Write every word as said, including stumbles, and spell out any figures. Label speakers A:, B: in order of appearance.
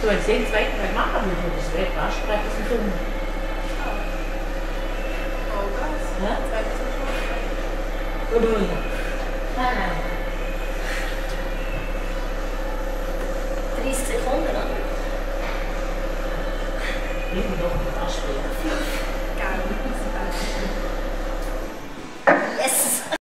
A: Du hast den zweiten Weg machen, weil du das Weg ansprechen ist im Sommer.
B: Oh, was?
A: Ja?
B: Zweites Mal.
A: Oder nicht? Nein, nein.
C: dreißig Sekunden, oder?
A: Ich will doch nicht ansprechen.
B: Geil.